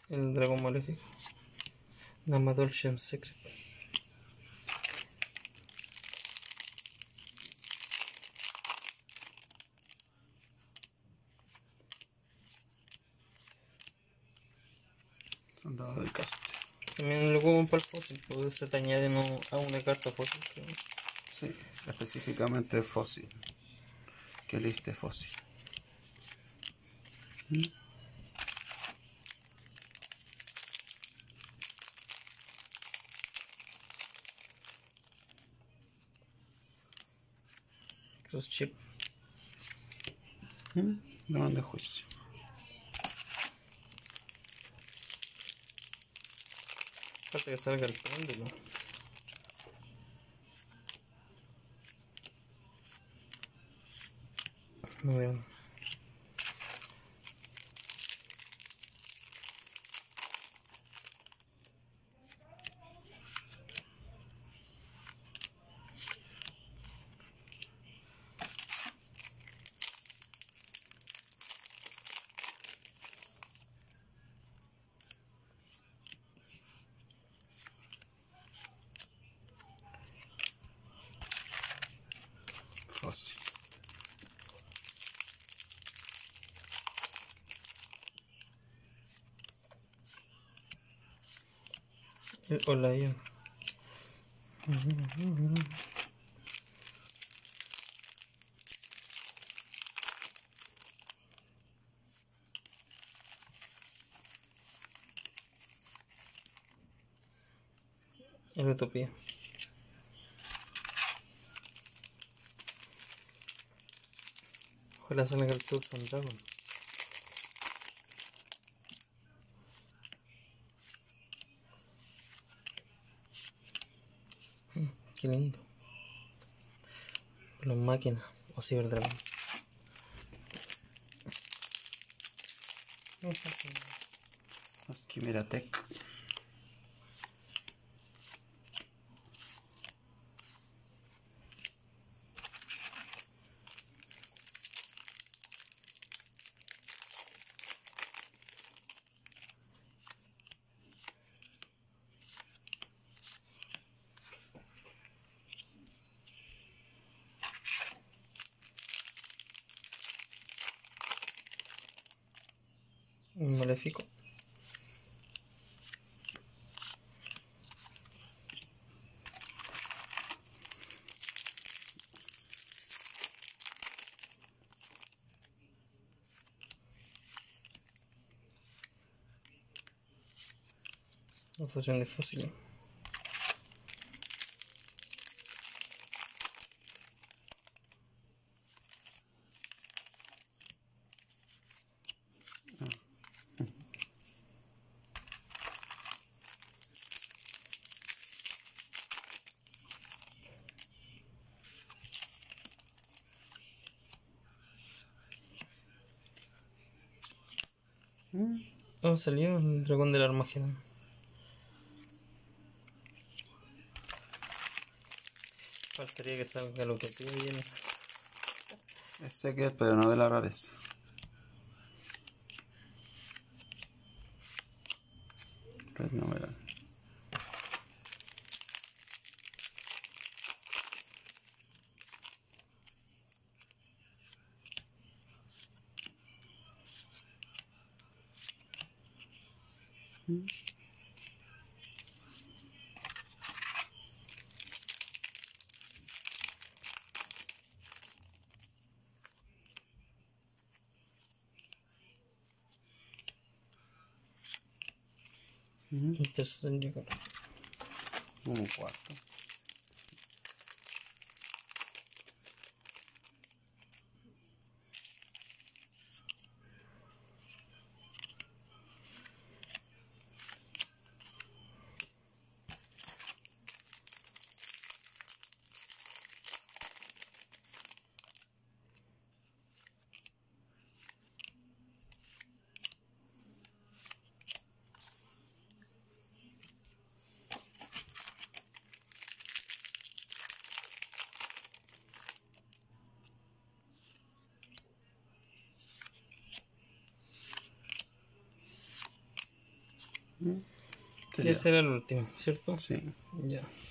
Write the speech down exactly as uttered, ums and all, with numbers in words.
El dragón maléfico. Namadolchian Secret. Soldado de caste. También lo ocupan para el fósil, pues se te añade no, a una carta fósil. Creo. Sí, específicamente fósil. ¿Qué liste fósil? ¿Mm? Cross chip. ¿Mm? Demanda de juicio. Falta que salga el péndulo. No veo. Fósil. El Olayan. El Utopía. Ojalá salga el Tucson Dragon. Mm, qué lindo. Los máquinas o Ciberdragón. Los Quimera Tech. Maléfico. La fusión de fósiles. ¿Mm? Oh, salió el dragón del Armagedón. Faltaría que salga la Utopía bien. Es secret, pero no de la rareza. Red numeral. ¿Mm? ¿Mm? El tercer dragón. Un cuarto. ¿Mm? Y ese era el último, ¿cierto? Sí. Ya.